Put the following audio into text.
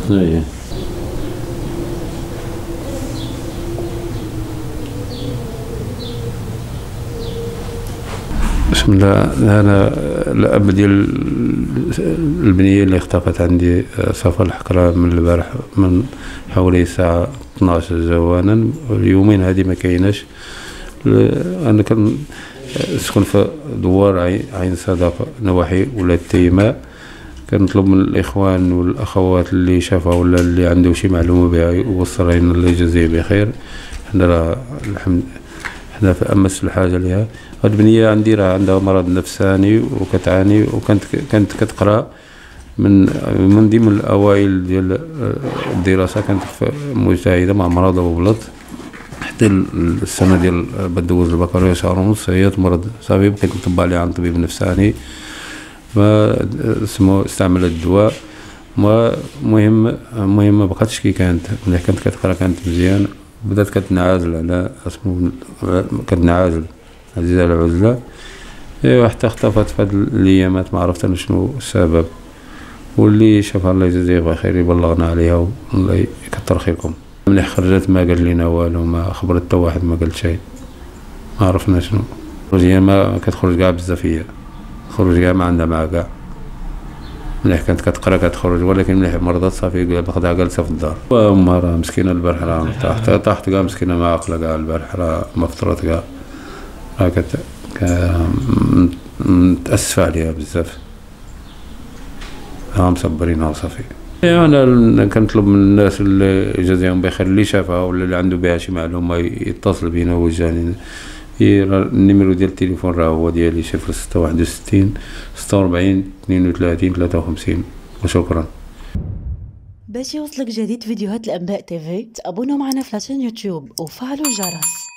ايه. بسم الله. انا الاب ديال البنيه اللي اختفت عندي صفا الحقره من البارح من حوالي الساعه 12 جوانا، اليومين هذه ما كايناش. انا كنسكن في دوار عين صدقه نواحي ولاد تيماء. كنطلب من الاخوان والاخوات اللي شافها ولا اللي عنده شي معلومه بها يوصلها لنا، الله يجازيه بخير. حنا راه الحمد حنا في امس الحاجه ليها. هاد البنيه عندي راه عندها مرض نفساني وكتعاني، وكانت كتقرا من ضمن الاوائل ديال الدراسه. كانت مجتهده مع مرض وبلط حتى السنه ديال بدوز البكالوريا شهر ونص. هي تمرض صافي، بقيت نطبق عليها عند طبيب نفساني، ما اسمه استعملت الدواء. المهم ما بقاتش كي كانت. ملي كانت كتقرا كانت مزيان، بدات كتنعزل على اسمه كتنعزل عزيزة على العزلة. ايوا حتى اختفت في هاد الايامات، ما عرفت انا شنو السبب. واللي شافها الله يجزيه بخير يبلغنا عليها، والله يكثر خيركم. ملي خرجت ما قال لنا والو، ما خبرت حتى واحد، ما قالت شيء، ما عرفنا شنو. هي ما كتخرج كاع بزاف، هي خرج كاع ما عندها مع كاع. ملي كانت كتقرا كتخرج، ولكن ملي مرضت صافي باخدها جالسه في الدار. وامها راه مسكينه البارح راه طاحت كاع مسكينه، ما عاقله كاع البارح، راه ما فطرت كاع، راه متأسفة عليها بزاف، مصبرينها وصافي. انا كنطلب من الناس اللي يجازيهم بخير، اللي شافها ولا اللي عنده بها شي معلومه يتصل بينا ويجاني. النيميرو ديال التليفون راه هو ديالي 0661 46 32 53. وشكرا. باش يوصلك جديد فيديوهات الانباء تيفي، تابونوا معنا في لاشين يوتيوب وفعلوا الجرس.